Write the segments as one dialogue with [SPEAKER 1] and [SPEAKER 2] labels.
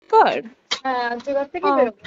[SPEAKER 1] God.
[SPEAKER 2] হ্যাঁ আর্যিকর থেকেই বেরোবে।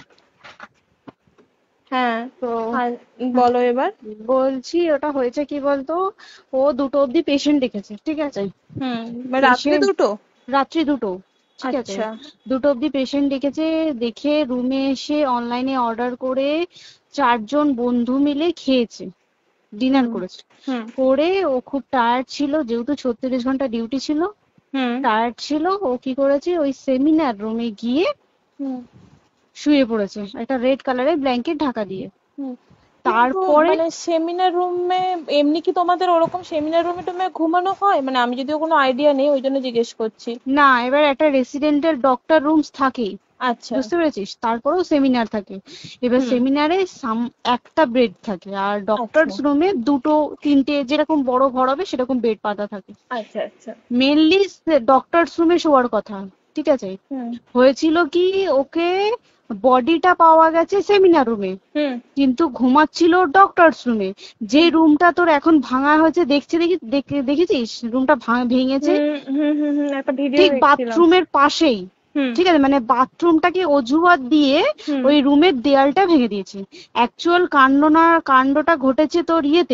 [SPEAKER 1] হ্যাঁ।
[SPEAKER 2] তো
[SPEAKER 1] আর বলো এবার।
[SPEAKER 2] বলছি ওটা হয়েছে কি বলতো, ও 2টো অব্দি পেশেন্ট দেখেছে, ঠিক আছে।
[SPEAKER 1] রাত্রি
[SPEAKER 2] পেশেন্ট
[SPEAKER 1] 2টো?
[SPEAKER 2] রাত্রি 2টো, ঠিক আছে।
[SPEAKER 1] আচ্ছা।
[SPEAKER 2] 2টো অব্দি পেশেন্ট দেখেছে, দেখে রুমে এসে অনলাইনে অর্ডার করে 4জন বন্ধু মিলে খেয়েছে, ডিনার
[SPEAKER 1] হুম
[SPEAKER 2] করেছে।
[SPEAKER 1] হুম
[SPEAKER 2] করে ও খুব টায়ার্ড ছিল, যেহেতু 36 ঘন্টা ডিউটি ছিল,
[SPEAKER 1] হুম
[SPEAKER 2] টায়ার্ড ছিল। ও কি করেছে, ওই সেমিনার রুমে গিয়ে
[SPEAKER 1] হুম
[SPEAKER 2] শুয়ে পড়েছে একটা রেড কালারের ব্ল্যাঙ্কেট ঢাকা দিয়ে।
[SPEAKER 1] হুম। কিন্তু
[SPEAKER 2] তারপরে
[SPEAKER 1] মানে সেমিনার রুমে এমনি কি তোমাদের ওরকম সেমিনার রুমে টুমে ঘুমানো হয়? মানে আমি যদিও কোনো আইডিয়া নেই, ওই জন্য জিজ্ঞেস করছি।
[SPEAKER 2] না, এবার একটা রেসিডেন্টের ডক্টর রুমস থাকেই,
[SPEAKER 1] আচ্ছা।
[SPEAKER 2] বুঝতে পেরেছিস, তারপরেও সেমিনার থাকে। এবার
[SPEAKER 1] হুম।
[SPEAKER 2] সেমিনারে একটা বেড থাকে, আর
[SPEAKER 1] আচ্ছা
[SPEAKER 2] ডক্টরস রুমে 2টো 3টে যেরকম বড় ঘর হবে সেরকম বেড পাতা থাকে।
[SPEAKER 1] আচ্ছা আচ্ছা।
[SPEAKER 2] মেনলি ডক্টরস রুমে শোয়ার কথা, ঠিক আছে।
[SPEAKER 1] হুম
[SPEAKER 2] হয়েছিল কি, ওকে বডিটা পাওয়া গেছে সেমিনার রুমে,
[SPEAKER 1] হুম
[SPEAKER 2] কিন্তু ঘুমাচ্ছিল ডক্টরস রুমে। যে
[SPEAKER 1] হুম
[SPEAKER 2] রুমটা তোর এখন ভাঙা হয়েছে, দেখেছিস রুমটা ভেঙেছে,
[SPEAKER 1] হুম হুম হুম হুম, একটা ভিডিও
[SPEAKER 2] ঠিক
[SPEAKER 1] দেখছিলাম।
[SPEAKER 2] বাথরুমের পাশেই,
[SPEAKER 1] হুম
[SPEAKER 2] ঠিক আছে, মানে বাথরুমটাকে অজুহাত দিয়ে
[SPEAKER 1] হুম
[SPEAKER 2] ওই রুমের দেয়ালটা ভেঙে দিয়েছে। অ্যাকচুয়াল কাণ্ডটা ঘটেছে তোর ইয়েতে,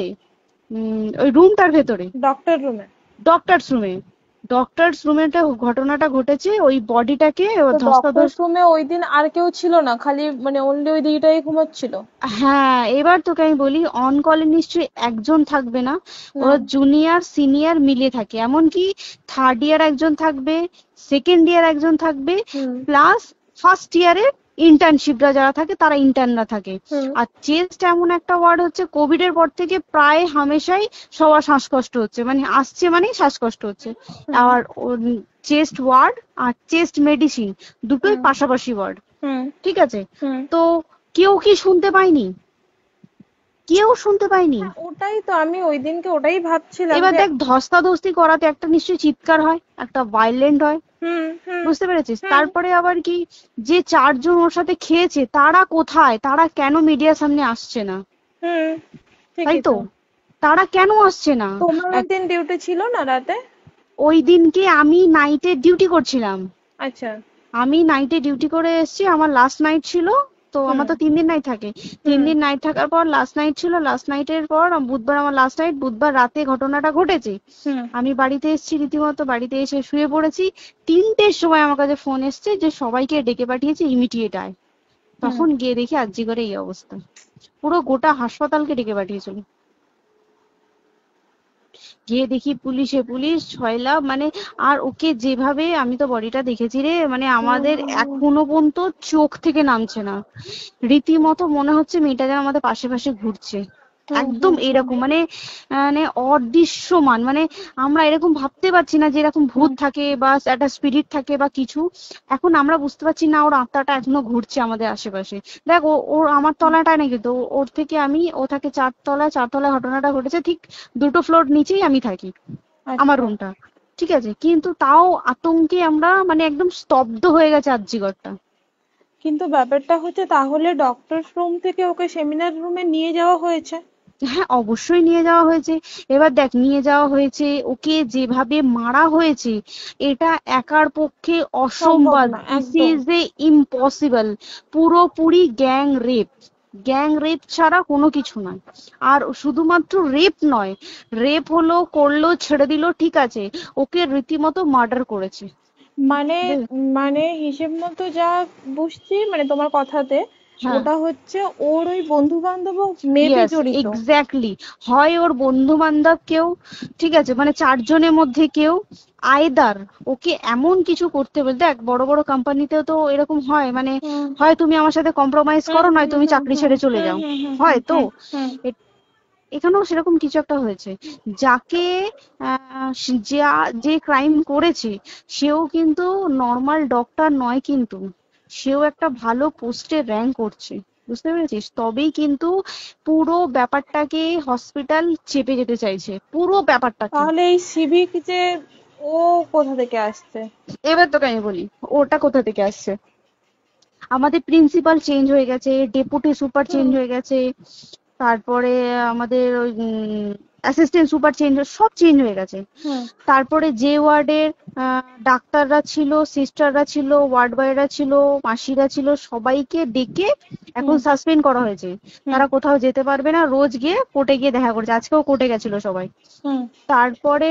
[SPEAKER 2] ওই রুমটার ভেতরে,
[SPEAKER 1] ডক্টর রুমে?
[SPEAKER 2] ডক্টরস রুমে। ডক্টরস রুমেটা ঘটনাটা ঘটেছে, ওই বডিটাকে
[SPEAKER 1] তো ডক্টর
[SPEAKER 2] ধস্তাধস্তি।
[SPEAKER 1] রুমে ওই দিন আর কেউ ছিল না, খালি মানে অনলি ওই দিদিটাই ঘুমাচ্ছিল?
[SPEAKER 2] হ্যাঁ, এবার তোকে আমি বলি, অন কলে নিশ্চয়ই একজন থাকবে না,
[SPEAKER 1] না।
[SPEAKER 2] ওরা জুনিয়র সিনিয়র মিলিয়ে থাকে, এমনকি থার্ড ইয়ার একজন থাকবে, সেকেন্ড ইয়ার একজন থাকবে,
[SPEAKER 1] হুম
[SPEAKER 2] প্লাস ফার্স্ট ইয়ারের ইন্টার্নশিপরা যারা থাকে তারা ইন্টার্নরা থাকে।
[SPEAKER 1] হুম
[SPEAKER 2] আর চেস্ট এমন একটা ওয়ার্ড হচ্ছে, কোভিড এর পর থেকে প্রায় হামেশাই সবার শ্বাসকষ্ট হচ্ছে, মানে আসছে মানেই শ্বাসকষ্ট হচ্ছে।
[SPEAKER 1] হুম
[SPEAKER 2] আর চেস্ট ওয়ার্ড আর চেস্ট মেডিসিন দুটোই
[SPEAKER 1] হুম
[SPEAKER 2] পাশাপাশি ওয়ার্ড,
[SPEAKER 1] হুম
[SPEAKER 2] ঠিক আছে।
[SPEAKER 1] হুম।
[SPEAKER 2] তো কেউ কি শুনতে পায়নি? কেউ শুনতে পায়নি।
[SPEAKER 1] হ্যাঁ, ওটাই তো আমি ওই দিনকে ওটাই ভাবছিলাম
[SPEAKER 2] এবার
[SPEAKER 1] যে।
[SPEAKER 2] দেখ, ধস্তাধস্তি করাতে একটা নিশ্চয়ই চিৎকার হয়, একটা ভাইলেন্ট হয়,
[SPEAKER 1] হুম হুম
[SPEAKER 2] বুঝতে পেরেছিস।
[SPEAKER 1] হুম
[SPEAKER 2] তারপরে আবার কি, যে 4জন ওর সাথে খেয়েছে তারা কোথায়, তারা কেন মিডিয়ার সামনে আসছে না?
[SPEAKER 1] হুম।
[SPEAKER 2] তাই
[SPEAKER 1] ঠিকই
[SPEAKER 2] তো,
[SPEAKER 1] তো।
[SPEAKER 2] তারা কেন আসছে না?
[SPEAKER 1] তোমার ওই
[SPEAKER 2] এক-
[SPEAKER 1] দিন ডিউটি ছিল না রাতে?
[SPEAKER 2] ওই দিনকে আমি নাইটে ডিউটি করছিলাম।
[SPEAKER 1] আচ্ছা।
[SPEAKER 2] আমি নাইটে ডিউটি করে এসেছি, আমার লাস্ট নাইট ছিল। তো
[SPEAKER 1] হুম
[SPEAKER 2] আমার তো 3 দিন নাইট থাকে, তিন
[SPEAKER 1] হুম
[SPEAKER 2] দিন নাইট থাকার পর লাস্ট নাইট ছিল, লাস্ট নাইটের পর বুধবার আমার লাস্ট নাইট, বুধবার রাতে ঘটনাটা ঘটেছে।
[SPEAKER 1] হুম
[SPEAKER 2] আমি বাড়িতে এসেছি, রীতিমতো বাড়িতে এসে শুয়ে পড়েছি। 3টের সময় আমার কাছে ফোন এসছে যে সবাইকে ডেকে পাঠিয়েছে, ইমিডিয়েট আয়।
[SPEAKER 1] হুম।
[SPEAKER 2] তখন গিয়ে দেখি আরজি করে এই অবস্থা, পুরো গোটা হাসপাতালকে ডেকে পাঠিয়েছিল। গিয়ে দেখি পুলিশ ছয়লা, মানে, আর ওকে যেভাবে, আমি তো বডিটা দেখেছি রে, মানে আমাদের
[SPEAKER 1] হুম
[SPEAKER 2] এখনো পর্যন্ত চোখ থেকে নামছে না। রীতিমতো মনে হচ্ছে মেয়েটা যেন আমাদের পাশে পাশে ঘুরছে,
[SPEAKER 1] হুম
[SPEAKER 2] একদম
[SPEAKER 1] হুম হুম
[SPEAKER 2] এরকম, মানে মানে অদৃশ্যমান, মানে আমরা এরকম ভাবতে পারছি না যে এরকম ভূত
[SPEAKER 1] হুম
[SPEAKER 2] থাকে বা একটা স্পিরিট থাকে বা কিছু। এখন আমরা বুঝতে পারছি না ওর আত্মাটা এখনো ঘুরছে আমাদের আশেপাশে। দেখ, ওর আমার তলাটায় নাকি, তো ওর থেকে ও থাকে 4তলায়, 4তলায় ঘটনাটা ঘটেছে, ঠিক 2টো ফ্লোর নিচেই আমি থাকি, আমার
[SPEAKER 1] আচ্ছা।
[SPEAKER 2] রুমটা, ঠিক আছে। কিন্তু তাও আতঙ্কে আমরা মানে একদম স্তব্ধ হয়ে গেছে আর্জিগরটা।
[SPEAKER 1] কিন্তু ব্যাপারটা হচ্ছে, তাহলে ডক্টর রুম থেকে ওকে সেমিনার রুমে নিয়ে যাওয়া হয়েছে?
[SPEAKER 2] হ্যাঁ, অবশ্যই নিয়ে যাওয়া হয়েছে। এবার দেখ, নিয়ে যাওয়া হয়েছে, ওকে যেভাবে মারা হয়েছে, এটা একার পক্ষে
[SPEAKER 1] সম্ভব
[SPEAKER 2] অসম্ভব,
[SPEAKER 1] না
[SPEAKER 2] দিস
[SPEAKER 1] একদম।
[SPEAKER 2] Is a impossible. পুরোপুরি গ্যাং রেপ ছাড়া কোনো কিছু নয়। আর শুধুমাত্র রেপ নয়, রেপ হলো, করলো, ছেড়ে দিল, ঠিক আছে, ওকে রীতিমতো মার্ডার করেছে।
[SPEAKER 1] মানে মানে হিসেব মতো যা বুঝছি মানে তোমার কথাতে,
[SPEAKER 2] হ্যাঁ,
[SPEAKER 1] ওটা হচ্ছে ওর ওই বন্ধু বান্ধব মেবি
[SPEAKER 2] ইয়েস,
[SPEAKER 1] জড়িত।
[SPEAKER 2] এক্স্যাক্টলি। হয় ওর বন্ধু বান্ধব কেউ, ঠিক আছে, মানে 4জনের মধ্যে কেউ, আইদার ওকে এমন কিছু করতে বলতে, দেখ বড় বড় কোম্পানিতেও তো এরকম হয়, মানে
[SPEAKER 1] হুম
[SPEAKER 2] হয় তুমি আমার সাথে কম্প্রোমাইজ
[SPEAKER 1] হুম
[SPEAKER 2] করো, নয়
[SPEAKER 1] হুম
[SPEAKER 2] তুমি
[SPEAKER 1] হুম
[SPEAKER 2] চাকরি
[SPEAKER 1] হুম
[SPEAKER 2] ছেড়ে চলে
[SPEAKER 1] হুম
[SPEAKER 2] যাও,
[SPEAKER 1] হুম হুম
[SPEAKER 2] হয়
[SPEAKER 1] হুম
[SPEAKER 2] তো।
[SPEAKER 1] হুম হুম।
[SPEAKER 2] এ- এখানেও সেরকম কিছু একটা হয়েছে। যাকে যে ক্রাইম করেছে, সেও কিন্তু নর্মাল ডক্টর নয়, কিন্তু সেও একটা ভালো পোস্টে র্যাঙ্ক করছে, বুঝতে পেরেছিস, তবেই কিন্তু পুরো ব্যাপারটাকে হসপিটাল চেপে যেতে চাইছে, পুরো ব্যাপারটাকে।
[SPEAKER 1] তাহলে এই সিভিক যে, ও কোথা থেকে আসছে?
[SPEAKER 2] এবার তোকে আমি বলি ওটা কোথা থেকে আসছে। আমাদের প্রিন্সিপাল চেঞ্জ হয়ে গেছে, ডেপুটি সুপার চেঞ্জ
[SPEAKER 1] হুম
[SPEAKER 2] হয়ে গেছে, তারপরে আমাদের ওই অ্যাসিস্ট্যান্ট সুপার চেঞ্জ, সব চেঞ্জ হয়ে গেছে।
[SPEAKER 1] হুম
[SPEAKER 2] তারপরে যে ওয়ার্ডের ডাক্তাররা ছিল, সিস্টাররা ছিল, ওয়ার্ড বয়রা ছিল, মাসিরা ছিল, সবাইকে ডেকে এখন
[SPEAKER 1] হুম
[SPEAKER 2] সাসপেন্ড করা হয়েছে।
[SPEAKER 1] হুম
[SPEAKER 2] তারা কোথাও যেতে পারবে না, রোজ গিয়ে কোর্টে গিয়ে দেখা করছে। আজকেও কোর্টে গেছিল সবাই।
[SPEAKER 1] হুম
[SPEAKER 2] তারপরে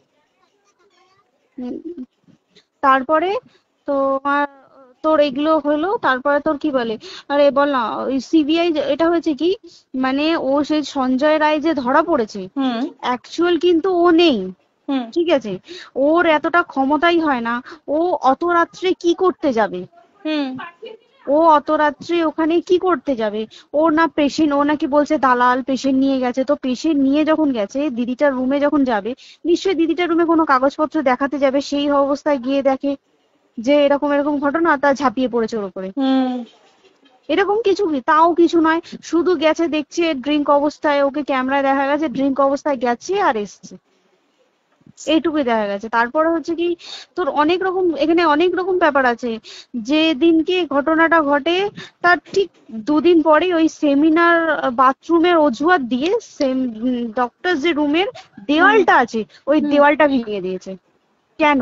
[SPEAKER 2] উম, তারপরে তোমার তোর এগুলো হলো, তারপরে তোর কি বলে, আরে বল না, ওই সিবিআই এটা হয়েছে কি, মানে ও সেই সঞ্জয় রায় যে ধরা পড়েছে,
[SPEAKER 1] হুম
[SPEAKER 2] অ্যাকচুয়াল কিন্তু ও নেই,
[SPEAKER 1] হুম
[SPEAKER 2] ঠিক আছে? ওর এতটা ক্ষমতাই হয় না। ও অত রাত্রে কি করতে যাবে?
[SPEAKER 1] হুম
[SPEAKER 2] ও অত রাত্রে ওখানে কি করতে যাবে? ও না পেশেন্ট, ও নাকি বলছে দালাল পেশেন্ট নিয়ে গেছে। তো পেশেন্ট নিয়ে যখন গেছে, দিদিটার রুমে যখন যাবে, নিশ্চয়ই দিদিটার রুমে কোনো কাগজপত্র দেখাতে যাবে, সেই অবস্থায় গিয়ে দেখে যে এরকম এরকম ঘটনা, তা ঝাঁপিয়ে পড়েছে ওর উপরে।
[SPEAKER 1] হুম
[SPEAKER 2] এরকম কিছু কি, তাও কিছু নয়, শুধু গেছে দেখছে ড্রিঙ্ক অবস্থায়, ওকে ক্যামেরায় দেখা গেছে ড্রিঙ্ক অবস্থায় গেছে আর এসছে, এইটুকুই দেখা গেছে। তারপরে হচ্ছে কি, তোর অনেক রকম, এখানে অনেক রকম ব্যাপার আছে। যে দিনকে ঘটনাটা ঘটে তার ঠিক দুদিন পরে ওই সেমিনার বাথরুমের অজুহাত দিয়ে ডক্টর যে রুমের
[SPEAKER 1] হুম
[SPEAKER 2] দেওয়ালটা আছে, ওই
[SPEAKER 1] হুম
[SPEAKER 2] দেওয়ালটা ভেঙে দিয়েছে। কেন?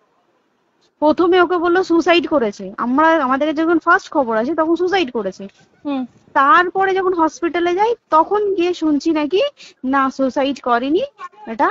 [SPEAKER 2] প্রথমে ওকে বললো সুসাইড করেছে, আমাদের যখন ফার্স্ট খবর আছে তখন সুসাইড করেছে।
[SPEAKER 1] হুম
[SPEAKER 2] তারপরে যখন হসপিটালে যাই তখন গিয়ে শুনছি নাকি না, সুসাইড করেনি, এটা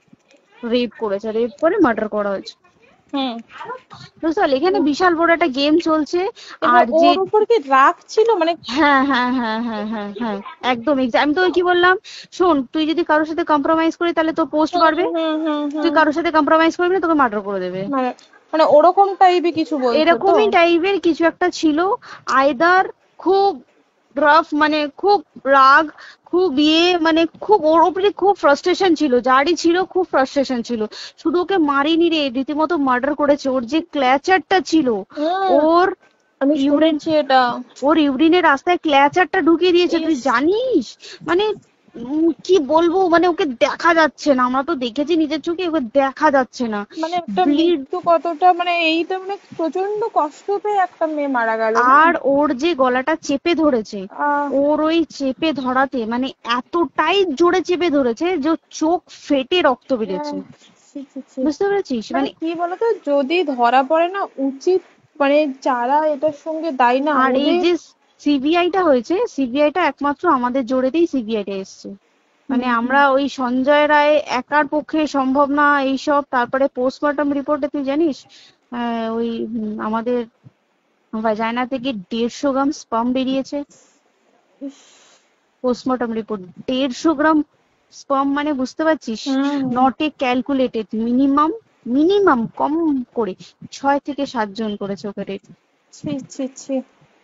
[SPEAKER 2] রেপ করেছে, রেপ করে মার্ডার করা হয়েছে।
[SPEAKER 1] হুম
[SPEAKER 2] বুঝতে পারলি, এখানে বিশাল বড় একটা গেম চলছে।
[SPEAKER 1] এবার
[SPEAKER 2] আর যে
[SPEAKER 1] ওর উপর কি রাগ ছিল মানে?
[SPEAKER 2] হ্যাঁ হ্যাঁ হ্যাঁ হ্যাঁ হ্যাঁ হ্যাঁ, একদম আমি তো কি বললাম, শোন, তুই যদি কারোর সাথে কম্প্রোমাইজ করি তাহলে তোর পোস্ট
[SPEAKER 1] হুম
[SPEAKER 2] বাড়বে,
[SPEAKER 1] হুম হুম
[SPEAKER 2] তুই
[SPEAKER 1] হুম
[SPEAKER 2] কারোর সাথে কম্প্রোমাইজ করবি না তোকে মার্ডার করে দেবে।
[SPEAKER 1] মানে মানে ওরকম টাইপই কিছু বলছো তো?
[SPEAKER 2] এরকমই টাইপের কিছু একটা ছিল। আইদার খুব রাফ, মানে খুব রাগ, খুব মানে খুব ওর উপরে খুব ফ্রাস্ট্রেশন ছিল, যারই ছিল খুব ফ্রাস্ট্রেশন ছিল। শুধু ওকে মারিনি রে, রীতিমতো মার্ডার করেছে। ওর যে ক্ল্যাচারটা ছিল,
[SPEAKER 1] হুম
[SPEAKER 2] ওর
[SPEAKER 1] আমি
[SPEAKER 2] ইউরিন,
[SPEAKER 1] শুনেছি এটা।
[SPEAKER 2] ওর ইউরিনের রাস্তায় ক্ল্যাচারটা ঢুকিয়ে দিয়েছে, তুই
[SPEAKER 1] ইস,
[SPEAKER 2] জানিস? মানে কি বলবো, মানে ওকে দেখা যাচ্ছে না, আমরা তো দেখেছি নিজের চোখে, ওকে দেখা যাচ্ছে না।
[SPEAKER 1] মানে একটা
[SPEAKER 2] ব্লিড।
[SPEAKER 1] মৃত্যু কতটা, মানে এইটা মানে প্রচন্ড কষ্ট পেয়ে একটা মেয়ে মারা গেল না?
[SPEAKER 2] আর ওর যে গলাটা চেপে ধরেছে,
[SPEAKER 1] আহ
[SPEAKER 2] ওর ওই চেপে ধরাতে মানে এতটাই জোরে চেপে ধরেছে যে ওর চোখ ফেটে রক্ত বেরিয়েছে।
[SPEAKER 1] আহ, ছি, ছি, ছি।
[SPEAKER 2] বুঝতে পেরেছিস?
[SPEAKER 1] মানে
[SPEAKER 2] মানে
[SPEAKER 1] কি বলতো, যদি ধরা পড়ে না উচিত, মানে যারা এটার সঙ্গে দায়ী না
[SPEAKER 2] আর এই
[SPEAKER 1] ওদের।
[SPEAKER 2] যে সিবিআইটা হয়েছে, সিবিআইটা একমাত্র আমাদের জোরেতেই সিবিআইটা এসছে। মানে
[SPEAKER 1] হুম হুম
[SPEAKER 2] আমরা ওই সঞ্জয় রায় একার পক্ষে সম্ভব না এইসব। তারপরে পোস্টমর্টম রিপোর্টে তুই জানিস, ওই আমাদের ভাজাইনা থেকে 150 গ্রাম স্পাম বেরিয়েছে।
[SPEAKER 1] ইস,
[SPEAKER 2] পোস্টমর্টম রিপোর্ট, 150 গ্রাম স্পাম, মানে বুঝতে পারছিস?
[SPEAKER 1] হুম
[SPEAKER 2] not a calculated, minimum, minimum কম করে 6 থেকে 7 জন করেছে ওকে রেট।
[SPEAKER 1] ছি ছি ছি।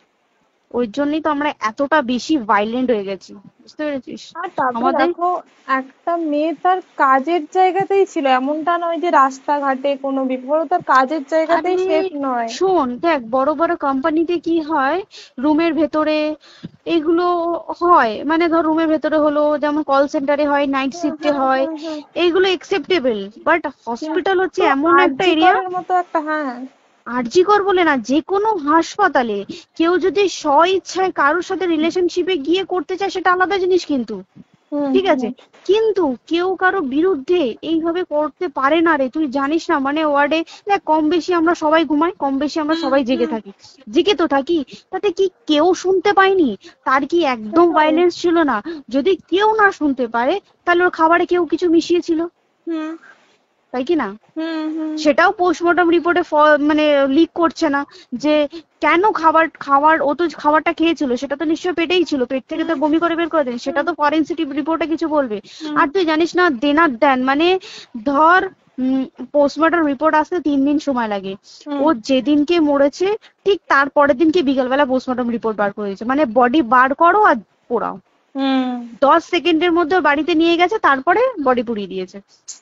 [SPEAKER 2] ওই জন্যই তো আমরা এতটা বেশি ভাইলেন্ট হয়ে গেছি, বুঝতে পেরেছিস?
[SPEAKER 1] আর তারপর
[SPEAKER 2] আমাদের
[SPEAKER 1] দেখো, একটা মেয়ে তার কাজের জায়গাতেই ছিল, এমনটা নয় যে রাস্তাঘাটে কোনো বিপদ, ও তার কাজের
[SPEAKER 2] আরে
[SPEAKER 1] জায়গাতেই সেফ নয়।
[SPEAKER 2] শোন, দেখ বড় বড় কোম্পানিতে কি হয়, রুমের ভেতরে এগুলো হয়, মানে ধর রুমের ভেতরে হলো, যেমন কল সেন্টারে হয়, নাইট
[SPEAKER 1] হুম
[SPEAKER 2] শিফটে
[SPEAKER 1] হুম
[SPEAKER 2] হয়,
[SPEAKER 1] হুম হুম।
[SPEAKER 2] এইগুলো একসেপ্টেবল। বাট হসপিটাল হচ্ছে
[SPEAKER 1] কিন্তু
[SPEAKER 2] এমন একটা
[SPEAKER 1] আরজি
[SPEAKER 2] এরিয়া,
[SPEAKER 1] করের মতো একটা, হ্যাঁ।
[SPEAKER 2] আরজি কর বলে না, যে কোনো হাসপাতালে কেউ যদি স্ব ইচ্ছায় কারোর সাথে রিলেশনশিপে গিয়ে করতে চায় সেটা আলাদা জিনিস কিন্তু,
[SPEAKER 1] হুম
[SPEAKER 2] ঠিক আছে?
[SPEAKER 1] হুম
[SPEAKER 2] কিন্তু কেউ কারো বিরুদ্ধে এইভাবে করতে পারে না রে, তুই জানিস না? মানে ওয়ার্ডে দেখ, কম বেশি আমরা সবাই ঘুমাই, কম বেশি আমরা
[SPEAKER 1] হুম
[SPEAKER 2] সবাই জেগে
[SPEAKER 1] হুম।
[SPEAKER 2] থাকি, জেগে তো থাকি। তাতে কি কেউ শুনতে পায়নি? তার কি একদম
[SPEAKER 1] সেটাই।
[SPEAKER 2] ভাইলেন্স ছিল না? যদি কেউ না শুনতে পারে তাহলে ওর খাবারে কেউ কিছু মিশিয়েছিল,
[SPEAKER 1] হুম
[SPEAKER 2] তাই কি না?
[SPEAKER 1] হুম হুম
[SPEAKER 2] সেটাও পোস্টমর্টম রিপোর্টে মানে লিক করছে না যে কেন খাবার খাবার ও তো খাবারটা খেয়েছিল, সেটা তো নিশ্চয়ই পেটেই ছিল, পেট থেকে তো
[SPEAKER 1] হুম
[SPEAKER 2] বমি করে বের করে দেন, সেটা
[SPEAKER 1] হুম
[SPEAKER 2] তো ফরেনসিক রিপোর্টে কিছু বলবে।
[SPEAKER 1] হুম
[SPEAKER 2] আর তুই জানিস না, দেনার দেন মানে ধর পোস্টমর্টম রিপোর্ট আসতে 3 দিন সময় লাগে।
[SPEAKER 1] হুম
[SPEAKER 2] ও যেদিনকে মরেছে ঠিক তার পরের দিনকে বিকালবেলা পোস্টমর্টম রিপোর্ট বার করে দিয়েছে, মানে বডি বার করো আর পোড়াও,
[SPEAKER 1] হুম।
[SPEAKER 2] 10 সেকেন্ডের মধ্যে ওর বাড়িতে নিয়ে গেছে, তারপরে বডি পুড়িয়ে দিয়েছে।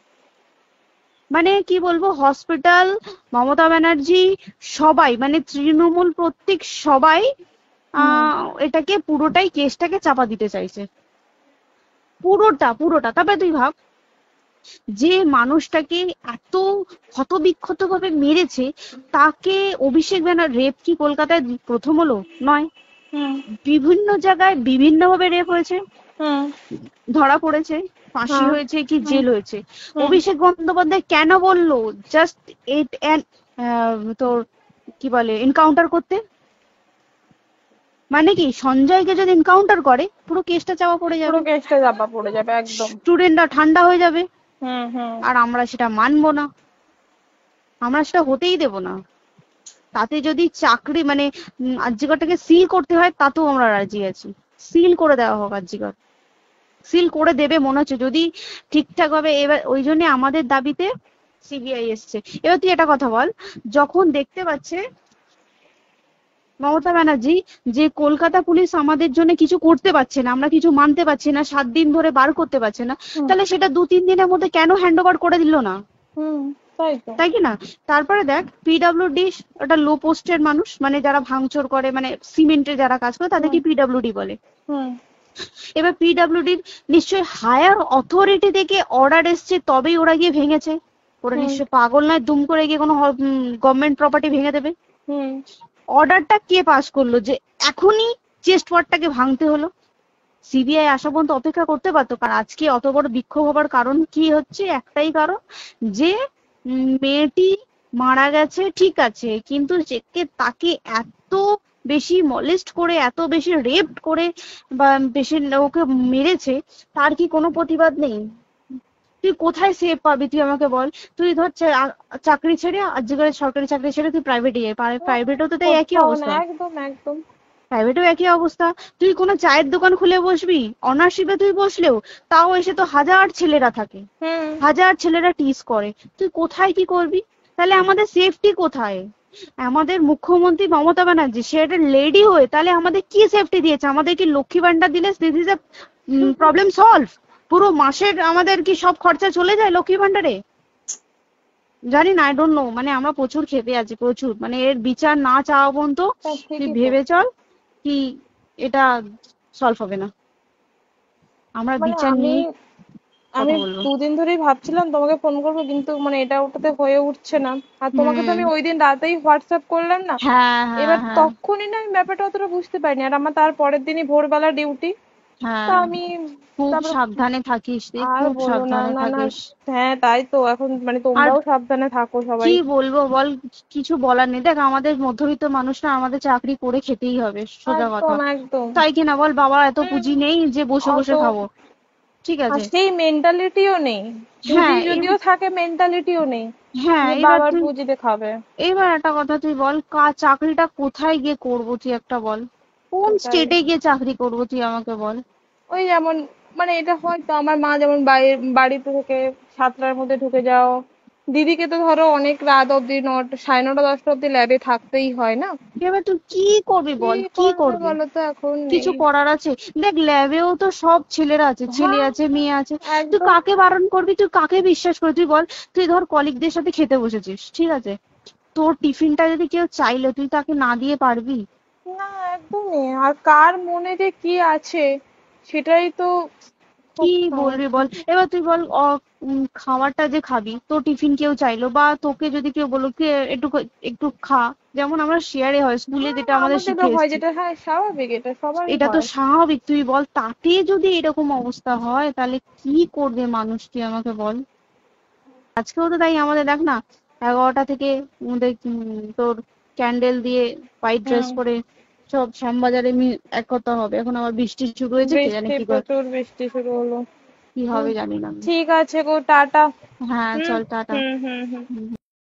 [SPEAKER 2] মানে কি বলবো, হসপিটাল, মমতা ব্যানার্জি, সবাই মানে তৃণমূল প্রত্যেক সবাই
[SPEAKER 1] হুম
[SPEAKER 2] এটাকে পুরোটাই কেসটাকে চাপা দিতে চাইছে, পুরোটা পুরোটা। তবে তুই ভাব, যে মানুষটাকে এত ক্ষতবিক্ষত ভাবে মেরেছে, তাকে অভিষেক ব্যানার, রেপ কি কলকাতায় প্রথম হলো? নয়,
[SPEAKER 1] হুম
[SPEAKER 2] বিভিন্ন জায়গায় বিভিন্ন ভাবে রেপ হয়েছে।
[SPEAKER 1] হুম।
[SPEAKER 2] ধরা পড়েছে, ফাঁসি
[SPEAKER 1] হ্যাঁ।
[SPEAKER 2] হয়েছে কি
[SPEAKER 1] হুম।
[SPEAKER 2] জেল হয়েছে।
[SPEAKER 1] হুম।
[SPEAKER 2] অভিষেক বন্দ্যোপাধ্যায় কেন বললো জাস্ট এইট তোর কি বলে এনকাউন্টার করতে? মানে কি সঞ্জয়কে যদি এনকাউন্টার করে পুরো কেসটা চাপা পড়ে
[SPEAKER 1] পুরো
[SPEAKER 2] যাবে,
[SPEAKER 1] কেসটা চাপা পড়ে যাবে একদম।
[SPEAKER 2] স্টুডেন্টরা ঠান্ডা হয়ে যাবে,
[SPEAKER 1] হুম হুম।
[SPEAKER 2] আর আমরা সেটা মানবো না, আমরা সেটা হতেই দেব না। তাতে যদি চাকরি মানে আরজিকরটাকে সিল করতে হয় তাতেও আমরা রাজি আছি, সিল করে দেওয়া হোক আরজিকর, সিল করে দেবে মনে হচ্ছে যদি ঠিকঠাক ভাবে। এবার ওই জন্য আমাদের দাবিতে সিবিআই এসছে। এবার তুই একটা কথা বল, যখন দেখতে পাচ্ছে মমতা ব্যানার্জি যে কলকাতা পুলিশ আমাদের জন্য কিছু করতে পারছে না, আমরা কিছু মানতে পারছি না, 7 দিন ধরে বার করতে পারছে না,
[SPEAKER 1] হুম।
[SPEAKER 2] তাহলে সেটা 2-3 দিনের মধ্যে কেন হ্যান্ড ওভার করে দিল না?
[SPEAKER 1] হুম। তাই তো।
[SPEAKER 2] তাই কি না? তারপরে দেখ পিডব্লিউডি একটা লো পোস্টের মানুষ, মানে যারা ভাঙচুর করে, মানে সিমেন্টের যারা কাজ করে তাদেরকে
[SPEAKER 1] হুম।
[SPEAKER 2] পিডব্লিউডি বলে।
[SPEAKER 1] হুম।
[SPEAKER 2] এবার পিডব্লিউডির নিশ্চয়ই হায়ার অথরিটি থেকে অর্ডার এসছে তবেই ওরা গিয়ে ভেঙেছে। ওরা
[SPEAKER 1] হুম।
[SPEAKER 2] নিশ্চয়ই পাগল নয় দুম করে গিয়ে কোনো গভর্নমেন্ট প্রপার্টি ভেঙে দেবে।
[SPEAKER 1] হুম।
[SPEAKER 2] অর্ডারটা কে পাস করলো যে এখনই চেস্ট ওয়ার্ডটাকে ভাঙতে হলো? সিবিআই আসা পর্যন্ত অপেক্ষা করতে পারতো। কারণ আজকে অত বড় বিক্ষোভ হবার কারণ কি হচ্ছে? একটাই কারণ, যে মেয়েটি মারা গেছে ঠিক আছে, কিন্তু তাকে এত বেশি মলেস্ট করে, এত বেশি রেপ করে বা বেশি ওকে মেরেছে, তার কি কোনো প্রতিবাদ নেই? তুই কোথায় সেফ পাবি তুই আমাকে বল? তুই ধর চাকরি ছেড়ে আজকের সরকারি চাকরি ছেড়ে তুই প্রাইভেটে যাই, প্রাইভেটেও তো তাই একই
[SPEAKER 1] কোথাও না,
[SPEAKER 2] অবস্থা,
[SPEAKER 1] একদম একদম।
[SPEAKER 2] প্রাইভেটেও একই অবস্থা। তুই কোনো চায়ের দোকান খুলে বসবি, অনার্সশিপে তুই বসলেও তাও এসে তো হাজার ছেলেরা থাকে,
[SPEAKER 1] হুম।
[SPEAKER 2] হাজার ছেলেরা টিজ করে, তুই কোথায় কি করবি? তাহলে আমাদের সেফটি কোথায়? আমাদের মুখ্যমন্ত্রী মমতা ব্যানার্জি সে একটা লেডি হয়ে তাহলে আমাদের কি সেফটি দিয়েছে? আমাদের কি লক্ষ্মী ভান্ডার দিলে this is a problem solve? পুরো মাসের আমাদের কি সব খরচা চলে যায় লক্ষ্মী ভান্ডারে? জানি না, আই ডোন্ট নো। মানে আমরা প্রচুর ক্ষেপে আছি, প্রচুর। মানে এর বিচার না চাওয়া পর্যন্ত তুই
[SPEAKER 1] ঠিকই তো।
[SPEAKER 2] ভেবে চল কি এটা সলভ হবে না। আমরা
[SPEAKER 1] মানে
[SPEAKER 2] বিচার
[SPEAKER 1] আমি
[SPEAKER 2] নিয়ে
[SPEAKER 1] আমি
[SPEAKER 2] কথা বলবো।
[SPEAKER 1] 2 দিন ধরেই ভাবছিলাম তোমাকে ফোন করবো, কিন্তু মানে এটা ওটাতে হয়ে উঠছে না। আর তোমাকে তো
[SPEAKER 2] হুম।
[SPEAKER 1] আমি ওই দিন রাতেই হোয়াটসঅ্যাপ করলাম না।
[SPEAKER 2] হ্যাঁ হ্যাঁ
[SPEAKER 1] এবার
[SPEAKER 2] হ্যাঁ।
[SPEAKER 1] তখনই না আমি ব্যাপারটা অতটা বুঝতে পারিনি, আর আমার তার পরের দিনই ভোরবেলা ডিউটি। তা
[SPEAKER 2] হ্যাঁ,
[SPEAKER 1] আমি
[SPEAKER 2] খুব
[SPEAKER 1] তারপর
[SPEAKER 2] সাবধানে থাকিস রে,
[SPEAKER 1] আর
[SPEAKER 2] খুব
[SPEAKER 1] বলো না,
[SPEAKER 2] সাবধানে
[SPEAKER 1] না না।
[SPEAKER 2] থাকিস।
[SPEAKER 1] হ্যাঁ তাই তো, এখন মানে
[SPEAKER 2] আর
[SPEAKER 1] তোমরাও সাবধানে থাকো সবাই।
[SPEAKER 2] কি বলবো বল, কিছু বলার নেই। দেখ আমাদের মধ্যবিত্ত মানুষরা আমাদের চাকরি করে খেতেই হবে, সোজা কথা।
[SPEAKER 1] একদম একদম।
[SPEAKER 2] তাই কিনা বল? বাবার এত
[SPEAKER 1] হুম।
[SPEAKER 2] পুঁজি নেই যে বসে
[SPEAKER 1] অত,
[SPEAKER 2] বসে খাবো, ঠিক
[SPEAKER 1] আর
[SPEAKER 2] আছে?
[SPEAKER 1] সেই মেন্টালিটিও নেই। পুঁজি
[SPEAKER 2] হ্যাঁ
[SPEAKER 1] যদিও থাকে, মেন্টালিটিও নেই
[SPEAKER 2] হ্যাঁ,
[SPEAKER 1] যে
[SPEAKER 2] এবার
[SPEAKER 1] বাবার
[SPEAKER 2] তুই,
[SPEAKER 1] পুঁজিতে খাবে।
[SPEAKER 2] এবার একটা কথা তুই বল, চাকরিটা কোথায় গিয়ে করবো তুই একটা বল? কোন
[SPEAKER 1] সেটাই।
[SPEAKER 2] স্টেটে গিয়ে চাকরি করবো তুই আমাকে বল?
[SPEAKER 1] ওই যেমন, মানে এটা হয়তো আমার মা যেমন বাড়িতে থেকে 7টার মধ্যে ঢুকে যাও, দিদিকে তো ধরো অনেক রাত অব্দি 9টা, 9:30, 10টা অব্দি ল্যাবে থাকতেই হয় না।
[SPEAKER 2] এবার তুই কি করবি
[SPEAKER 1] কি
[SPEAKER 2] বল, কি
[SPEAKER 1] করবে
[SPEAKER 2] করবি?
[SPEAKER 1] বলো তো, এখন
[SPEAKER 2] কিছু
[SPEAKER 1] নেই।
[SPEAKER 2] করার আছে? দেখ ল্যাবেও তো সব ছেলেরা আছে, ছেলে
[SPEAKER 1] হ্যাঁ
[SPEAKER 2] আছে মেয়ে আছে। তুই
[SPEAKER 1] একদম।
[SPEAKER 2] কাকে বারণ করবি, তুই কাকে বিশ্বাস করবি তুই বল? তুই ধর কলিগদের সাথে খেতে বসেছিস, ঠিক আছে, তোর টিফিনটা যদি কেউ চাইলো তুই তাকে না দিয়ে পারবি?
[SPEAKER 1] না একদমই। আর কার মনে যে কি আছে সেটাই তো
[SPEAKER 2] কি
[SPEAKER 1] খুব
[SPEAKER 2] বলবি
[SPEAKER 1] সমস্যা।
[SPEAKER 2] বল? এবার তুই বল খাবারটা যে খাবি, তোর টিফিন কেউ চাইলো বা তোকে যদি কেউ বললো কে একটু একটু খা, যেমন আমরা শেয়ারে হয় স্কুলে
[SPEAKER 1] হ্যাঁ
[SPEAKER 2] যেটা আমাদের
[SPEAKER 1] আমাদেরও
[SPEAKER 2] শিখে
[SPEAKER 1] হয়,
[SPEAKER 2] এসেছি,
[SPEAKER 1] যেটা হ্যাঁ স্বাভাবিক, এটা সবারই
[SPEAKER 2] এটা তো
[SPEAKER 1] হয়।
[SPEAKER 2] স্বাভাবিক। তুই বল তাতে যদি এরকম অবস্থা হয় তাহলে কি করবে মানুষ, তুই আমাকে বল? আজকেও তো তাই আমাদের দেখ না, 11টা থেকে আমাদের তোর ক্যান্ডেল দিয়ে হোয়াইট ড্রেস
[SPEAKER 1] হুম।
[SPEAKER 2] পরে সব শ্যামবাজারে একতা হবে। এখন আবার বৃষ্টি শুরু হয়েছে, কে জানে
[SPEAKER 1] বৃষ্টি,
[SPEAKER 2] কি
[SPEAKER 1] প্রচুর বৃষ্টি শুরু হলো।
[SPEAKER 2] কি
[SPEAKER 1] হুম।
[SPEAKER 2] হবে জানি না আমি।
[SPEAKER 1] ঠিক আছে গো, টাটা।
[SPEAKER 2] হ্যাঁ
[SPEAKER 1] হুম
[SPEAKER 2] চল টাটা।
[SPEAKER 1] হুম হুম হুম।
[SPEAKER 2] হুম।